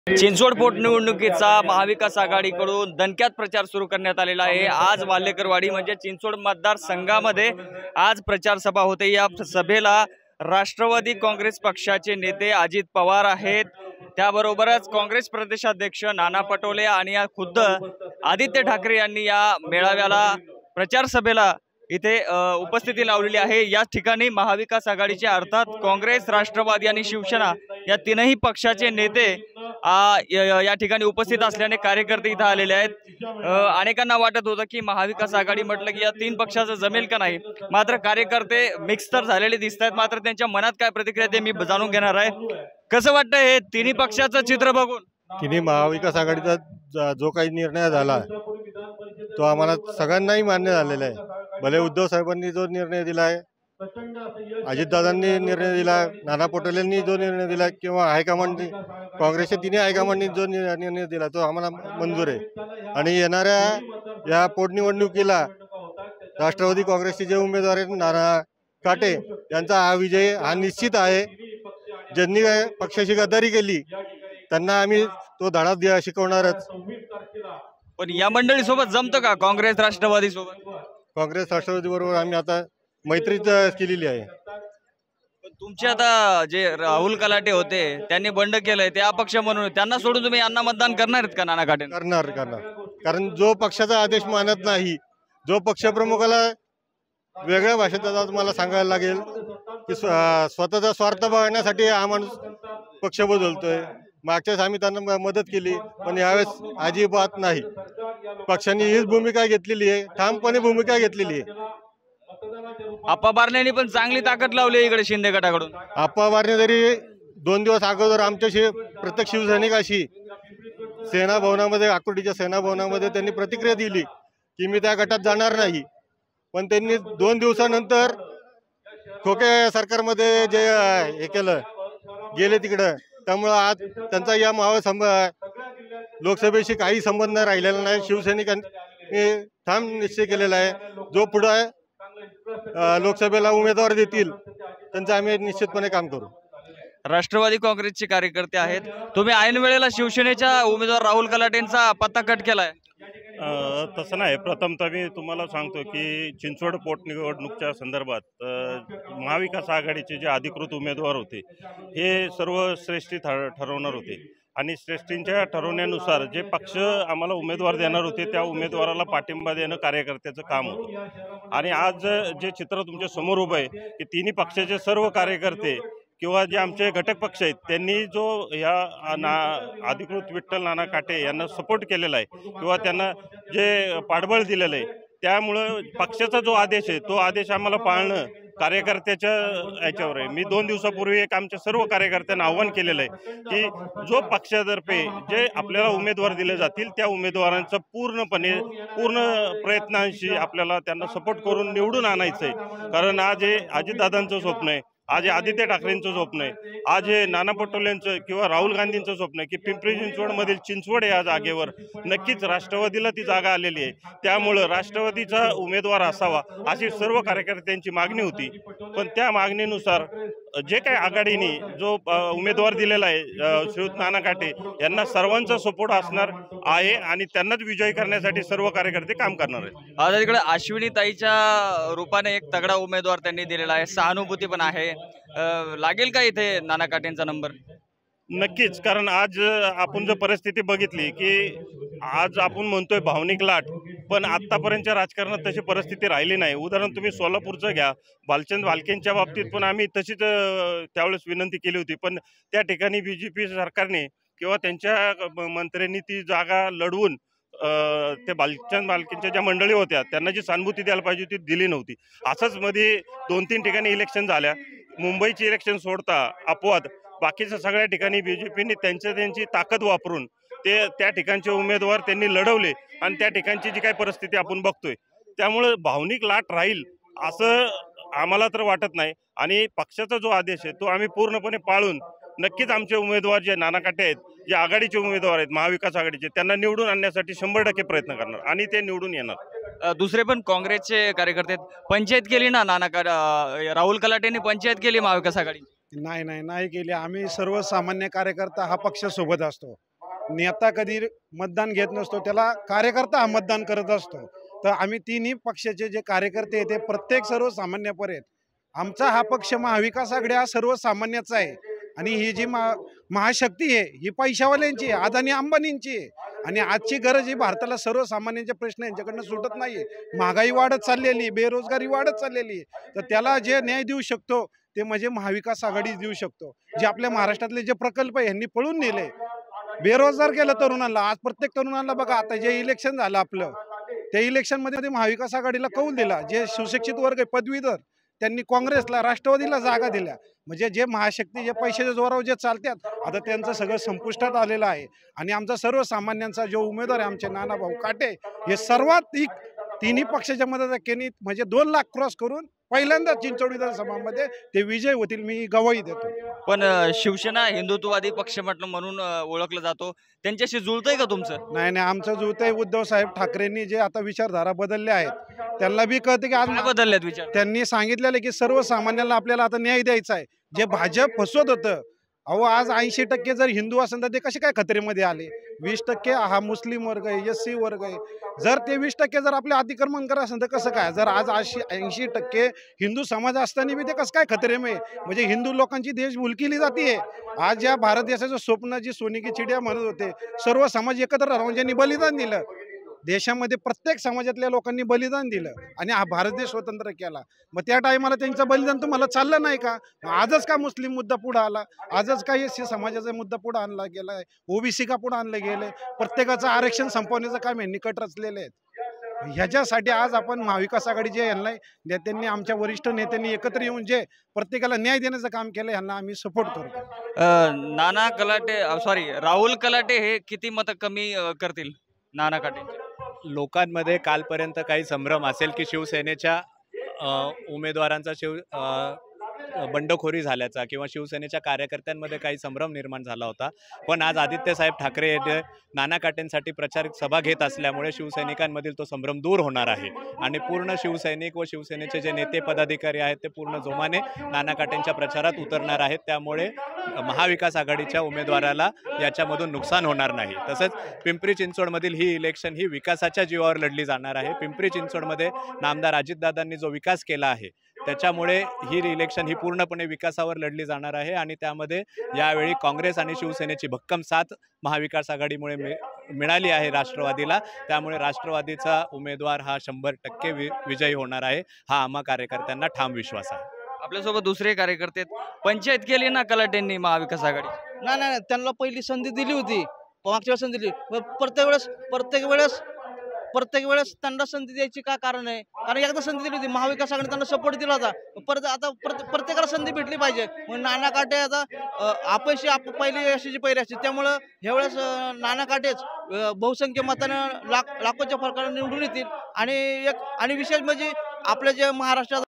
चिंचवड पोटनिवडणुकीचा महाविकास आघाडीकडून दणक्यात प्रचार सुरू करण्यात आलेला आहे। आज वाल्हेकरवाडी म्हणजे चिंचवड मतदारसंघामध्ये आज प्रचार सभा होते। या सभेला राष्ट्रवादी काँग्रेस पक्षाचे नेते अजित पवार आहेत, त्याबरोबरच काँग्रेस प्रदेशाध्यक्ष नाना पटोले आणि खुद्द आदित्य ठाकरे यांनी या मेळाव्याला प्रचार सभेला इथे उपस्थिती लावलेली आहे। या ठिकाणी महाविकास आघाडीचे अर्थात काँग्रेस, राष्ट्रवादी आणि शिवसेना या तीनही पक्षाचे नेते या ठिकाणी उपस्थित असल्याने कार्यकर्ते इथे आलेले आहेत। अनेकांना वाटत होतं की महाविकास आघाडी म्हटलं की या तीन पक्षाचं जमेल का नाही, मात्र कार्यकर्ते मिक्स तर झालेले दिसत आहेत। मात्र त्यांच्या मनात काय प्रतिक्रिया ते मी जाणून घेणार आहे। कसं वाटतं हे तिन्ही पक्षाचं चित्र बघून? तिन्ही महाविकास आघाडीचा जो काही निर्णय झाला तो आम्हाला सगळ्यांनाही मान्य झालेला आहे। भले उद्धव साहेबांनी जो निर्णय दिला आहे, अजितदादांनी निर्णय दिला, नाना पटोलेंनी जो निर्णय दिला किंवा हायकमांडनी काँग्रेसच्या तिन्ही हायकमांडनी जो निर्णय दिला तो आम्हाला मंजूर आहे। आणि येणाऱ्या या पोटनिवडणुकीला राष्ट्रवादी काँग्रेसचे जे उमेदवार आहेत नाना काटे यांचा हा विजय हा निश्चित आहे। ज्यांनी पक्षाची गद्दारी केली त्यांना आम्ही तो धडा शिकवणारच। पण या मंडळी सोबत जमतं का काँग्रेस राष्ट्रवादी सोबत? काँग्रेस राष्ट्रवादी बरोबर आम्ही आता मैत्रीच केलेली आहे। तुमचे आता जे राहुल कलाटे होते त्यांनी बंड केलंय, ते अपक्ष म्हणून त्यांना सोडून तुम्ही यांना मतदान करणार आहेत का? नाना काटे करणार कारण जो पक्षाचा आदेश मानत नाही, जो पक्षप्रमुखाला वेगळ्या भाषेत मला सांगायला लागेल की स्वतःचा स्वार्थ बघण्यासाठी हा माणूस पक्ष बदलतोय। मागच्याच आम्ही त्यांना मदत केली, पण यावेळेस अजिबात नाही। पक्षाने हीच भूमिका घेतलेली आहे, ठामपणे भूमिका घेतलेली आहे। आप्पा बारण्यांनी पण चांगली ताकद लावली इकडे शिंदे गटाकडून। आप्पा बारणे जरी 2 दिवस अगोदर आमच्याशी प्रत्येक शिवसैनिकाशी सेना भवनामध्ये, आकुर्डीच्या सेना भवनामध्ये त्यांनी प्रतिक्रिया दिली की मी त्या गटात जाणार नाही, पण त्यांनी 2 दिवसानंतर खोके सरकारमध्ये जे हे केलं गेले तिकडं। त्यामुळं आज त्यांचा या लोकसभेशी काही संबंध राहिलेला नाही। शिवसैनिकांनी ठाम निश्चय केलेला आहे, जो पुढे लोकसभेला उमेदवार देतील त्यांचं आम्ही निश्चितपणे काम करू। राष्ट्रवादी काँग्रेसचे कार्यकर्ते आहेत, तुम्ही ऐन वेळेला शिवसेनेच्या उमेदवार राहुल कलाटेंचा पत्ता कट केलाय? तसं नाही। प्रथमतः मी तुम्हाला सांगतो की चिंचवड पोटनिवडणुकीच्या संदर्भात महाविकास आघाडीचे जे अधिकृत उमेदवार होते हे सर्व श्रेष्ठी ठरवणार होते आणि श्रेष्ठींच्या ठरवण्यानुसार जे पक्ष आम्हाला उमेदवार देणार होते त्या उमेदवाराला पाठिंबा देणं कार्यकर्त्याचं काम होतं। आणि आज जे चित्र तुमच्या समोर उभं आहे की तिन्ही पक्षाचे सर्व कार्यकर्ते किंवा जे आमचे घटक पक्ष आहेत त्यांनी जो या अधिकृत विठ्ठल नाना काटे यांना सपोर्ट केलेला आहे किंवा त्यांना जे पाठबळ दिलेलं आहे, त्यामुळं पक्षाचा जो आदेश आहे तो आदेश आम्हाला पाळणं कार्यकर्त्याच्या याच्यावर आहे। मी 2 दिवसापूर्वी एक आमच्या सर्व कार्यकर्त्यांना आव्हान केलेलं आहे की जो पक्षातर्फे जे आपल्याला उमेदवार दिले जातील त्या उमेदवारांचं पूर्ण प्रयत्नांशी आपल्याला त्यांना सपोर्ट करून निवडून आणायचं आहे। कारण आज हे अजितदादांचं स्वप्न आहे, आज आदित्य ठाकरेंचं स्वप्न आहे, आज हे नाना पटोलेंचं किंवा राहुल गांधींचं स्वप्न आहे की पिंपरी चिंचवडमधील चिंचवड या जागेवर नक्कीच राष्ट्रवादीला ती जागा आलेली आहे। त्यामुळं राष्ट्रवादीचा उमेदवार असावा अशी सर्व कार्यकर्त्यांची मागणी होती। पण त्या मागणीनुसार जे काही आघाडीने जो उमेदवार दिलेला आहे श्रीयुत नाना काटे यांना सर्वांचा सपोर्ट असणार आहे आणि त्यांनाच विजयी करण्यासाठी सर्व कार्यकर्ते काम करणार आहेत। आता तिकडे अश्विनी ताईच्या रूपाने एक तगडा उमेदवार त्यांनी दिलेला आहे, सहानुभूती पण आहे, लागेल का इथे नाना काटेंचा नंबर? नक्कीच, कारण आज आपण जर परिस्थिती बघितली की आज आपण म्हणतोय भावनिक लाट, पण आतापर्यंतच्या राजकारणात तशी परिस्थिती राहिली नाही। उदाहरण तुम्ही सोलापूरचं घ्या, भालचंद भालकेंच्या बाबतीत पण आम्ही तशीच त्यावेळेस विनंती केली होती, पण त्या ठिकाणी बीजेपी सरकारने किंवा त्यांच्या मंत्र्यांनी ती जागा लढवून ते भालचंद भालकेंच्या ज्या मंडळी होत्या त्यांना जी सहानुभूती द्यायला पाहिजे ती दिली नव्हती। असंच मध्ये 2-3 ठिकाणी इलेक्शन झाल्या, मुंबईची इलेक्शन सोडता अपवाद बाकीच्या सगळ्या ठिकाणी बीजेपीने त्यांची ताकद वापरून त्या ठिकाणचे उमेदवार त्यांनी लढवले आणि त्या ठिकाणची जी काही परिस्थिती आपण बघतोय त्यामुळे भावनिक लाट राहील असं आम्हाला तर वाटत नाही। आणि पक्षाचा जो आदेश आहे तो आम्ही पूर्णपणे पाळून नक्कीच आमचे उमेदवार जे नाना काटे आहेत, जे आघाडीचे उमेदवार आहेत महाविकास आघाडीचे, त्यांना निवडून आणण्यासाठी 100% प्रयत्न करणार आणि ते निवडून येणार। दुसरे पण काँग्रेसचे कार्यकर्ते पंचायत केली ना राहुल कलाटेंनी पंचायत केली महाविकास आघाडी? नाही केली। आम्ही सर्वसामान्य कार्यकर्ता हा पक्ष सोबत असतो। नेता कधी मतदान घेत नसतो, त्याला कार्यकर्ता हा मतदान करत असतो. तर आम्ही तिन्ही पक्षाचे जे कार्यकर्ते आहेत ते प्रत्येक सर्वसामान्यापर्यंत आमचा हा पक्ष महाविकास आघाडी हा सर्वसामान्याचा आहे. आणि ही जी महाशक्ती आहे ही पैशावाल्यांची आहे, अदानी अंबानींची आहे. आणि आजची गरज ही भारताला सर्वसामान्यांचे प्रश्न यांच्याकडनं सुटत नाहीये. महागाई वाढत चाललेली, बेरोजगारी वाढत चाललेली. तर त्याला जे न्याय देऊ शकतो ते म्हणजे महाविकास आघाडी देऊ शकतो. जे आपल्या महाराष्ट्रातले जे प्रकल्प आहे यांनी पळून नेले, बेरोजगार केलं तरुणांना. आज प्रत्येक तरुणाला बघा, आता जे इलेक्शन झालं आपलं, त्या इलेक्शनमध्ये महाविकास आघाडीला कौल दिला. जे सुशिक्षित वर्ग आहे, पदवीधर, त्यांनी काँग्रेसला, राष्ट्रवादीला जागा दिल्या. म्हणजे जे महाशक्ती जे पैशाच्या जोरावर जे चालतात आता त्यांचं सगळं संपुष्टात आलेलं आहे. आणि आमचा सर्वसामान्यांचा जो उमेदवार आहे आमचे नानाभाऊ काटे, हे सर्वात तिन्ही पक्षाच्या मदतीने म्हणजे 2 लाख क्रॉस करून पहिल्यांदा चिंचोड विधानसभामध्ये ते विजय होतील, मी गवाही देतो. पण शिवसेना हिंदुत्ववादी पक्ष म्हटलं म्हणून ओळखलं जातो, त्यांच्याशी जुळतंय का तुमचं? नाही, आमचं जुळतंय. उद्धव साहेब ठाकरेंनी जे आता विचारधारा बदलल्या आहेत त्यांना बी कळतं की आज काय बदलल्यात विचार? त्यांनी सांगितलेलं की सर्वसामान्यांना आपल्याला आता न्याय द्यायचा आहे. जे भाजप फसवत होतं, अहो आज 80% जर हिंदू असेल तर ते कसे काय खतरेमध्ये आले? 20% हा मुस्लिम वर्ग आहे, SC वर्ग आहे. जर ते 20% जर आपले अतिक्रमण करत असेल तर कसं काय? जर आज 80% हिंदू समाज असताना बी ते कसं काय खतरेमध्ये? म्हणजे हिंदू लोकांची देशभूल केली जाते. आज या भारत देशाचं स्वप्न जी सोने की चिडिया म्हणत होते, सर्व समाज एकत्र राहून ज्यांनी बलिदान दिलं, देशामध्ये प्रत्येक समाजातल्या लोकांनी बलिदान दिलं आणि हा भारत देश स्वतंत्र केला. मग त्या टायमाला त्यांचं बलिदान तुम्हाला चाललं नाही का? आजच का मुस्लिम मुद्दा पुढे आला? आजच का SC समाजाचा मुद्दा पुढे आणला गेलाय? OBC का पुढे आणलं गेलंय? प्रत्येकाचं आरक्षण संपवण्याचं काम यांनी कट रचलेले आहेत. ह्याच्यासाठी आज आपण महाविकास आघाडी जे यांना नेत्यांनी, आमच्या वरिष्ठ नेत्यांनी एकत्र येऊन जे प्रत्येकाला न्याय देण्याचं काम केलं, यांना आम्ही सपोर्ट करतो. नाना कलाटे राहुल कलाटे हे किती मतं कमी करतील नाना काटे? लोकांमध्ये कालपर्यंत काही संभ्रम असेल की शिवसेनेच्या उमेदवारांचा बंडखोरी झाल्याचा किंवा शिवसेनेच्या कार्यकर्त्यांमध्ये काही संभ्रम निर्माण झाला होता. पण आज आदित्यसाहेब ठाकरे हे नाना काटेंसाठी प्रचार सभा घेत असल्यामुळे शिवसैनिकांमधील तो संभ्रम दूर होणार आहे आणि पूर्ण शिवसैनिक व शिवसेनेचे जे नेते पदाधिकारी आहेत ते पूर्ण जोमाने नाना काटेंच्या प्रचारात उतरणार आहेत. त्यामुळे महाविकास आघाडीच्या उमेदवाराला याच्यामधून नुकसान होणार नाही. तसंच पिंपरी चिंचवडमधील ही इलेक्शन ही विकासाच्या जीवावर लढली जाणार आहे. पिंपरी चिंचवडमध्ये नामदार अजितदादांनी जो विकास केला आहे त्याच्यामुळे ही इलेक्शन ही पूर्णपणे विकासावर लढली जाणार आहे आणि त्यामध्ये यावेळी काँग्रेस आणि शिवसेनेची भक्कम साथ महाविकास आघाडीमुळे मिळाली आहे राष्ट्रवादीला. त्यामुळे राष्ट्रवादीचा उमेदवार हा 100% विजयी होणार आहे, हा आम्हा कार्यकर्त्यांना ठाम विश्वास आहे. आपल्यासोबत दुसरे कार्यकर्ते पंचायत केली ना कलाटेंनी महाविकास आघाडी? नाही, त्यांना पहिली संधी दिली होती, मागच्या वेळेस संधी दिली. प्रत्येक वेळेस त्यांना संधी द्यायची का कारण आहे? कारण एकदा संधी दिली होती, महाविकास आघाडी त्यांना सपोर्ट दिला होता. परत आता प्रत्येकाला संधी भेटली पाहिजे. मग नाना काटे आता अपयशी पहिली अशी जी पहिली असते, त्यामुळं ह्यावेळेस नाना काटेच बहुसंख्य मतानं लाखोच्या फरकाने निवडून येतील. आणि विशेष म्हणजे आपल्या जे महाराष्ट्रात